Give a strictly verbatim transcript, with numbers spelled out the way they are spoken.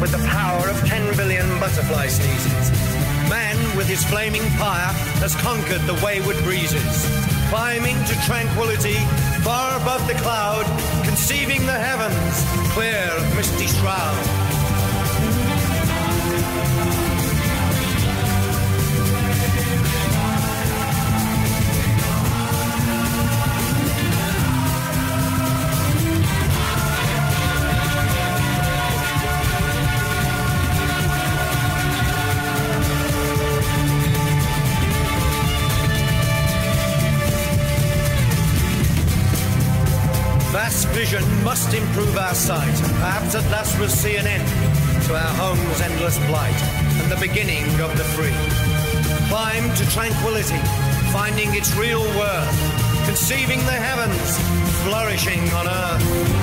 with the power of ten billion butterfly sneezes. Man, with his flaming pyre, has conquered the wayward breezes, climbing to tranquility far above the cloud, conceiving the heavens clear of misty shroud. Vast vision must improve our sight. Perhaps at last we'll see an end to our home's endless blight and the beginning of the free. Climb to tranquility, finding its real worth, conceiving the heavens, flourishing on earth.